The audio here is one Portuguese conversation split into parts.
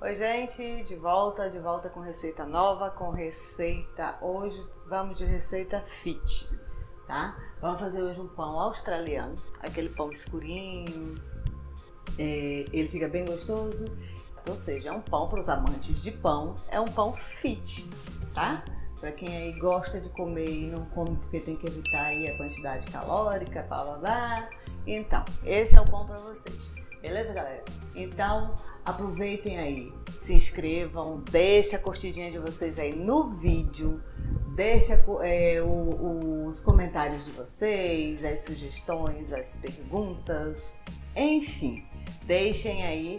Oi gente, de volta com receita nova, hoje vamos de receita fit, tá? Vamos fazer hoje um pão australiano, aquele pão escurinho, ele fica bem gostoso, ou seja, é um pão para os amantes de pão, é um pão fit, tá? Para quem aí gosta de comer e não come porque tem que evitar aí a quantidade calórica, blá blá blá. Então, esse é o pão para vocês. Beleza, galera? Então, aproveitem aí, se inscrevam, deixa a curtidinha de vocês aí no vídeo, deixa os comentários de vocês, as sugestões, as perguntas, enfim, deixem aí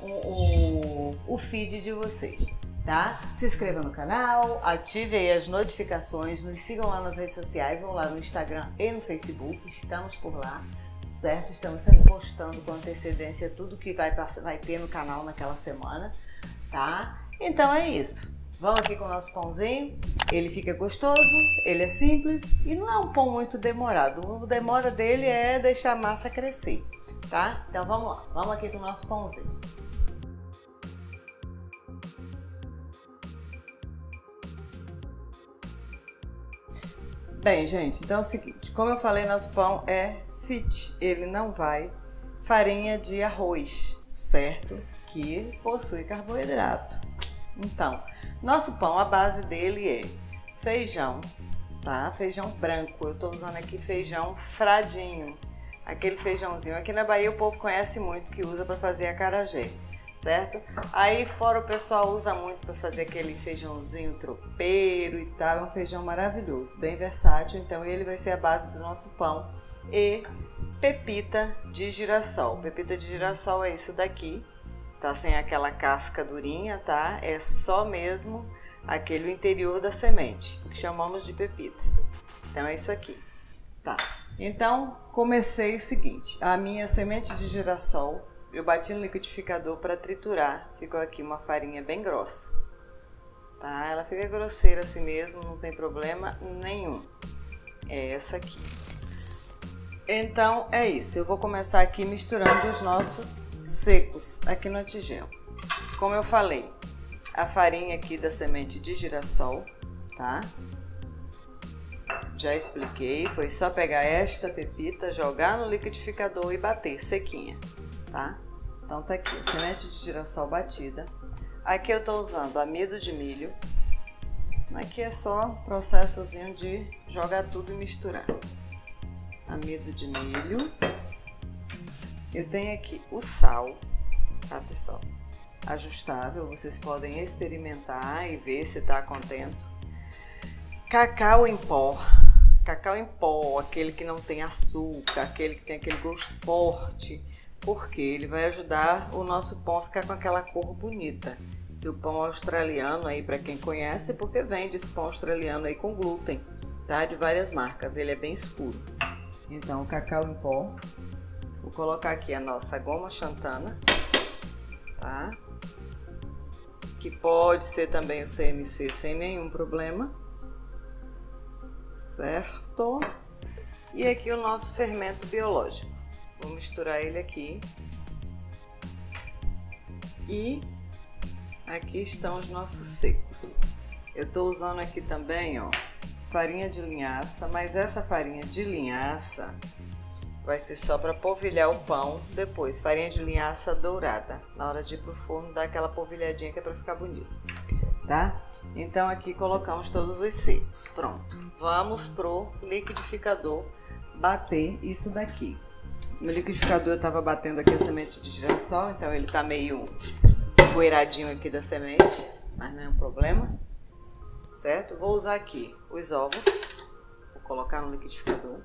o feed de vocês, tá? Se inscreva no canal, ative aí as notificações, nos sigam lá nas redes sociais, vão lá no Instagram e no Facebook, estamos por lá. Certo? Estamos sempre postando com antecedência tudo que vai ter no canal naquela semana, tá? Então é isso. Vamos aqui com o nosso pãozinho. Ele fica gostoso, ele é simples e não é um pão muito demorado. O demora dele é deixar a massa crescer, tá? Então vamos lá. Vamos aqui com o nosso pãozinho. Bem, gente, então é o seguinte. Como eu falei, nosso pão é fit, ele não vai farinha de arroz, certo? Que possui carboidrato. Então, nosso pão, a base dele é feijão, tá? Feijão branco. Eu tô usando aqui feijão fradinho, aquele feijãozinho. Aqui na Bahia o povo conhece muito, que usa para fazer acarajé, certo? Aí fora o pessoal usa muito para fazer aquele feijãozinho tropeiro e tal. É um feijão maravilhoso, bem versátil. Então ele vai ser a base do nosso pão. E pepita de girassol. Pepita de girassol é isso daqui, tá? Sem aquela casca durinha, tá? É só mesmo aquele interior da semente, que chamamos de pepita. Então é isso aqui, tá? Então comecei o seguinte: a minha semente de girassol eu bati no liquidificador para triturar. Ficou aqui uma farinha bem grossa, tá? Ela fica grosseira assim mesmo, não tem problema nenhum. É essa aqui. Então é isso, eu vou começar aqui misturando os nossos secos aqui na tigela. Como eu falei, a farinha aqui da semente de girassol, tá? Já expliquei, foi só pegar esta pepita, jogar no liquidificador e bater sequinha, tá? Então tá aqui, a semente de girassol batida. Aqui eu tô usando amido de milho. Aqui é só processozinho de jogar tudo e misturar. Amido de milho. Eu tenho aqui o sal, tá, pessoal? Ajustável, vocês podem experimentar e ver se tá contento. Cacau em pó. Cacau em pó, aquele que não tem açúcar, aquele que tem aquele gosto forte, porque ele vai ajudar o nosso pão a ficar com aquela cor bonita. Que o pão australiano aí, para quem conhece, porque vende esse pão australiano aí com glúten, tá? De várias marcas, ele é bem escuro. Então, cacau em pó. Vou colocar aqui a nossa goma xantana, tá? Que pode ser também o CMC sem nenhum problema, certo? E aqui o nosso fermento biológico. Vou misturar ele aqui. E aqui estão os nossos secos. Eu tô usando aqui também, ó, farinha de linhaça, mas essa farinha de linhaça vai ser só para polvilhar o pão depois. Farinha de linhaça dourada. Na hora de ir pro forno, dá aquela polvilhadinha que é para ficar bonito, tá? Então aqui colocamos todos os secos. Pronto. Vamos pro liquidificador bater isso daqui. No liquidificador eu tava batendo aqui a semente de girassol, então ele tá meio poeiradinho aqui da semente, mas não é um problema. Certo? Vou usar aqui os ovos, vou colocar no liquidificador.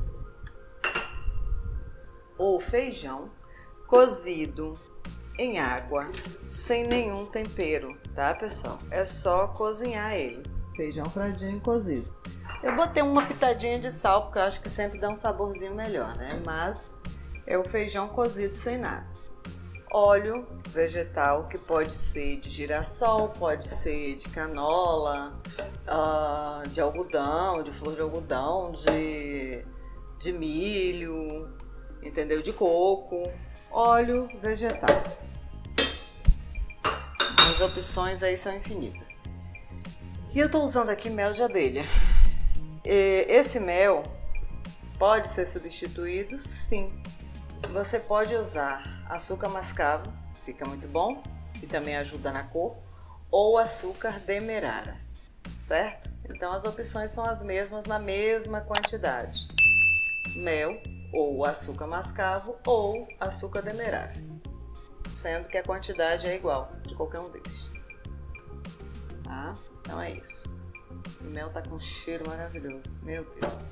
O feijão cozido em água, sem nenhum tempero, tá, pessoal? É só cozinhar ele. Feijão fradinho cozido. Eu botei uma pitadinha de sal, porque eu acho que sempre dá um saborzinho melhor, né? Mas é o feijão cozido sem nada. Óleo vegetal, que pode ser de girassol, pode ser de canola, de algodão, de flor de algodão, de milho, entendeu? De coco. Óleo vegetal. as opções aí são infinitas. E eu estou usando aqui mel de abelha. Esse mel pode ser substituído, sim. Você pode usar açúcar mascavo, fica muito bom e também ajuda na cor, ou açúcar demerara, certo? Então as opções são as mesmas na mesma quantidade: mel ou açúcar mascavo ou açúcar demerara, sendo que a quantidade é igual de qualquer um deles, tá? Então é isso. Esse mel tá com um cheiro maravilhoso, meu Deus.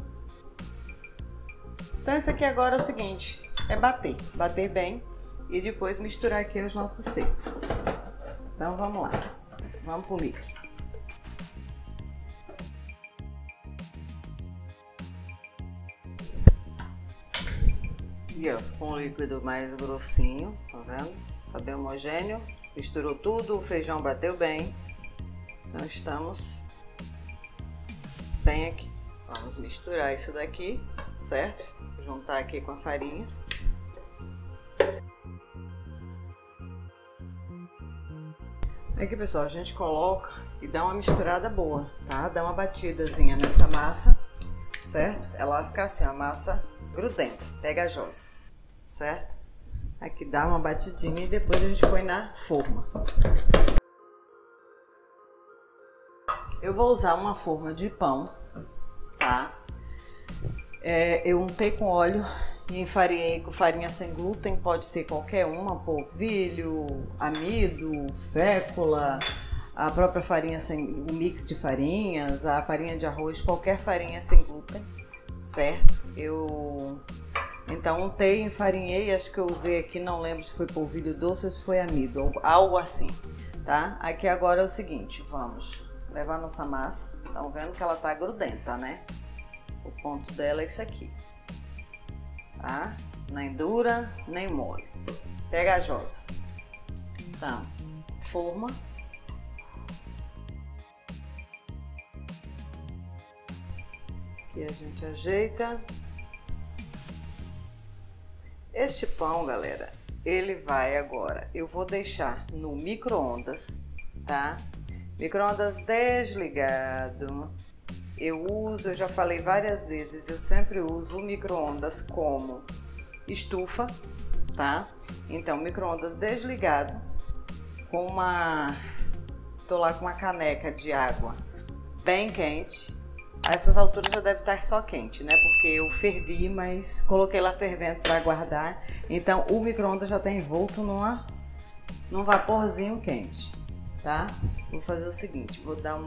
Então isso aqui agora é o seguinte, é bater bem e depois misturar aqui os nossos secos. Então vamos lá, vamos pro líquido. E ó, com um líquido mais grossinho, tá vendo? Tá bem homogêneo, misturou tudo, o feijão bateu bem. Então estamos bem aqui. Vamos misturar isso daqui, certo? Juntar aqui com a farinha. Aqui, pessoal, a gente coloca e dá uma misturada boa, tá? Dá uma batidazinha nessa massa, certo? Ela vai ficar assim, a massa grudenta, pegajosa, certo? Aqui dá uma batidinha e depois a gente põe na forma. Eu vou usar uma forma de pão, tá? Eu untei com óleo e enfarinhei com farinha sem glúten, pode ser qualquer uma, polvilho, amido, fécula, a própria farinha o mix de farinhas, a farinha de arroz, qualquer farinha sem glúten, certo? Então untei, enfarinhei, acho que eu usei aqui, não lembro se foi polvilho doce ou se foi amido, algo assim, tá? Aqui agora é o seguinte, vamos levar nossa massa, estão vendo que ela tá grudenta, né? O ponto dela é isso aqui, tá? Nem dura, nem mole, pegajosa. Então, forma. Aqui a gente ajeita. Este pão, galera, ele vai agora, eu vou deixar no micro-ondas, tá? Micro-ondas desligado. Eu já falei várias vezes, eu sempre uso o micro-ondas como estufa, tá? Então, micro-ondas desligado, tô lá com uma caneca de água bem quente. A essas alturas já deve estar só quente, né? Porque eu fervi, mas coloquei lá fervendo para guardar. Então, o micro-ondas já está envolto num vaporzinho quente, tá? Vou fazer o seguinte, vou dar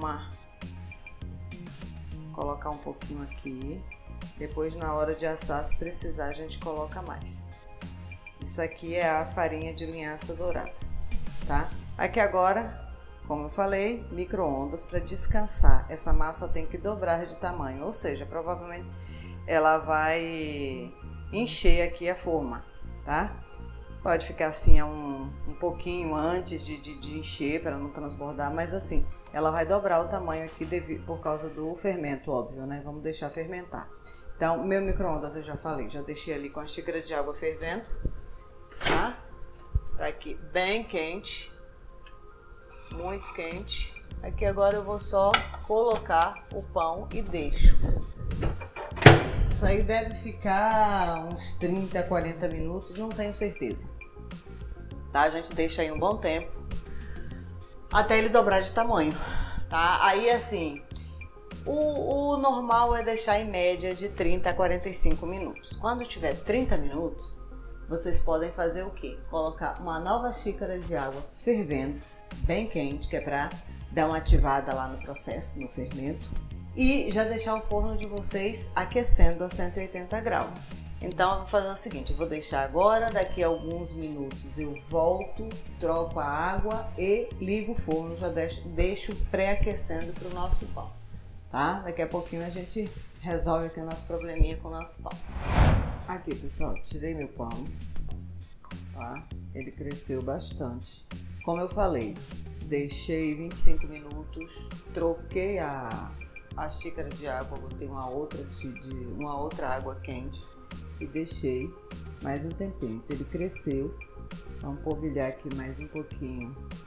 colocar um pouquinho aqui, depois na hora de assar, se precisar, a gente coloca mais. Isso aqui é a farinha de linhaça dourada, tá? Aqui agora, como eu falei, micro-ondas para descansar. Essa massa tem que dobrar de tamanho, ou seja, provavelmente ela vai encher aqui a forma, tá? Pode ficar assim um pouquinho antes de encher para não transbordar, mas assim, ela vai dobrar o tamanho aqui por causa do fermento, óbvio, né? Vamos deixar fermentar. Então, meu micro-ondas eu já falei, já deixei ali com a xícara de água fervendo, tá? Tá aqui bem quente, muito quente. Aqui agora eu vou só colocar o pão e deixo. Isso aí deve ficar uns 30, 40 minutos, não tenho certeza. Tá? A gente deixa aí um bom tempo até ele dobrar de tamanho, tá? Aí assim, o normal é deixar em média de 30 a 45 minutos. Quando tiver 30 minutos, vocês podem fazer o quê? Colocar uma nova xícara de água fervendo, bem quente, que é para dar uma ativada lá no processo, no fermento. E já deixar o forno de vocês aquecendo a 180 graus. Então eu vou fazer o seguinte, eu vou deixar agora, daqui a alguns minutos eu volto, troco a água e ligo o forno, já deixo pré-aquecendo para o nosso pão, tá? Daqui a pouquinho a gente resolve aqui o nosso probleminha com o nosso pão. Aqui, pessoal, tirei meu pão, tá? Ele cresceu bastante. Como eu falei, deixei 25 minutos, troquei a xícara de água, botei uma outra água quente e deixei mais um tempinho. Então, ele cresceu. Vamos polvilhar aqui mais um pouquinho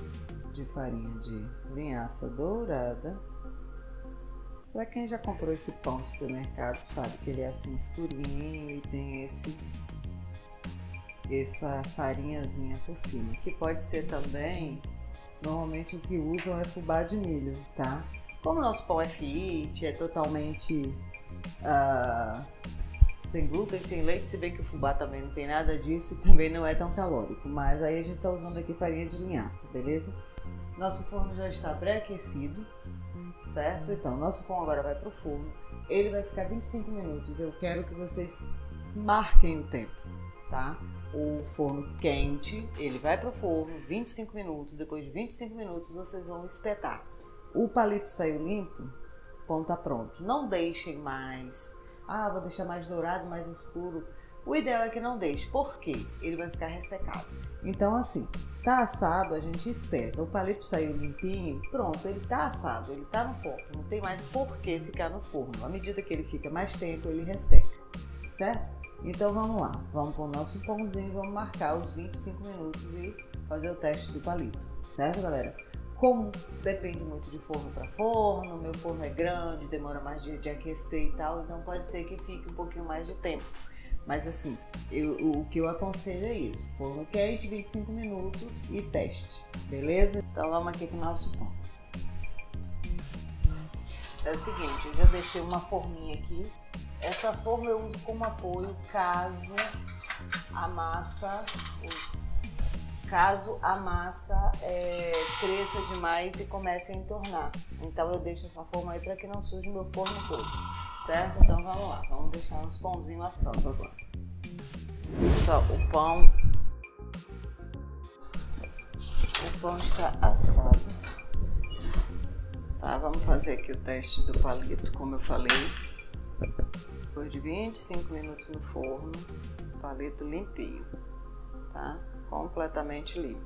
de farinha de linhaça dourada. Para quem já comprou esse pão no supermercado sabe que ele é assim escurinho e tem essa farinhazinha por cima, que pode ser também, normalmente o que usam é fubá de milho, tá? Como o nosso pão é fit, é totalmente sem glúten, sem leite, se bem que o fubá também não tem nada disso e também não é tão calórico, mas aí a gente tá usando aqui farinha de linhaça, beleza? Nosso forno já está pré-aquecido, certo? Então, nosso pão agora vai pro forno, ele vai ficar 25 minutos, eu quero que vocês marquem o tempo, tá? O forno quente, ele vai pro forno 25 minutos, depois de 25 minutos vocês vão espetar. O palito saiu limpo, o pão tá pronto. Não deixem mais, vou deixar mais dourado, mais escuro. O ideal é que não deixe, porque ele vai ficar ressecado. Então assim, tá assado, a gente espeta. O palito saiu limpinho, pronto, ele tá assado, ele tá no ponto. Não tem mais por que ficar no forno. À medida que ele fica mais tempo, ele resseca, certo? Então vamos lá, vamos pôr o nosso pãozinho, vamos marcar os 25 minutos e fazer o teste do palito, certo, galera? Como depende muito de forno para forno, meu forno é grande, demora mais de aquecer e tal, então pode ser que fique um pouquinho mais de tempo. Mas assim, o que eu aconselho é isso, forno quente, 25 minutos e teste, beleza? Então vamos aqui com o nosso pão. É o seguinte, eu já deixei uma forminha aqui. Essa forma eu uso como apoio caso a massa cresça demais e comece a entornar. Então eu deixo essa forma aí para que não suje o meu forno todo, certo? Então vamos lá, vamos deixar uns pãozinhos assando agora. Pessoal, o pão está assado. Tá, vamos fazer aqui o teste do palito, como eu falei. Depois de 25 minutos no forno, palito limpinho, tá? Completamente limpo.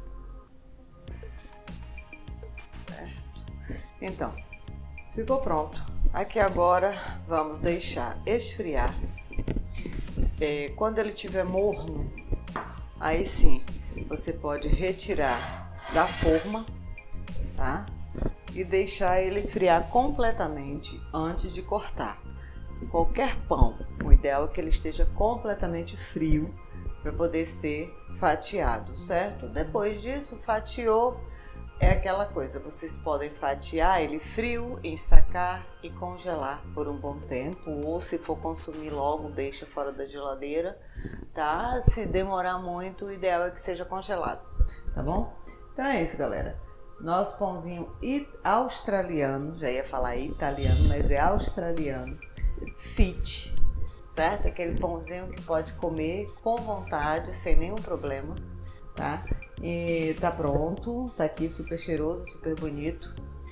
Certo. Então, ficou pronto. Aqui agora vamos deixar esfriar. Quando ele estiver morno, aí sim você pode retirar da forma, tá? E deixar ele esfriar completamente antes de cortar. Qualquer pão, o ideal é que ele esteja completamente frio para poder ser fatiado, certo? Depois disso, fatiou, é aquela coisa, vocês podem fatiar ele frio, ensacar e congelar por um bom tempo, ou se for consumir logo, deixa fora da geladeira, tá? Se demorar muito, o ideal é que seja congelado, tá bom? Então é isso, galera. Nosso pãozinho australiano, já ia falar italiano, mas é australiano, fit, certo? Aquele pãozinho que pode comer com vontade, sem nenhum problema, tá? E tá pronto, tá aqui super cheiroso, super bonito.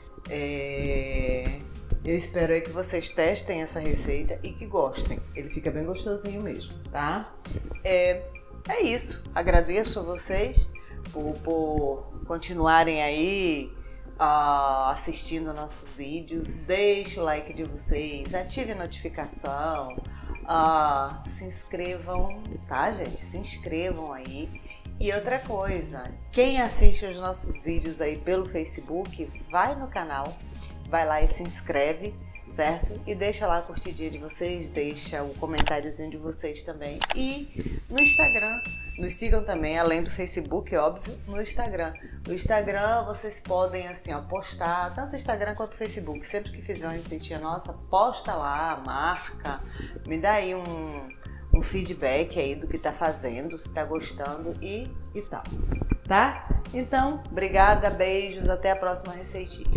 Eu espero aí que vocês testem essa receita e que gostem. Ele fica bem gostosinho mesmo, tá? É isso, agradeço a vocês por continuarem aí assistindo nossos vídeos. Deixe o like de vocês, ative a notificação, se inscrevam, tá, gente? Se inscrevam aí. E outra coisa, quem assiste os nossos vídeos aí pelo Facebook, vai no canal, vai lá e se inscreve, certo? E deixa lá a curtidinha de vocês, deixa o comentáriozinho de vocês também. E no Instagram, nos sigam também, além do Facebook, óbvio, no Instagram. No Instagram vocês podem, assim, postar, tanto o Instagram quanto o Facebook. Sempre que fizer uma receitinha nossa, posta lá, marca, me dá aí um feedback aí do que tá fazendo, se tá gostando e tal, tá? Então, obrigada, beijos, até a próxima receitinha.